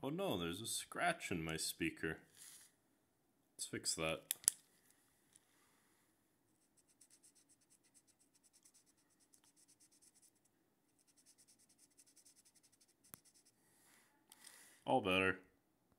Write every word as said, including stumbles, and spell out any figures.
Oh no, there's a scratch in my speaker. Let's fix that. All better.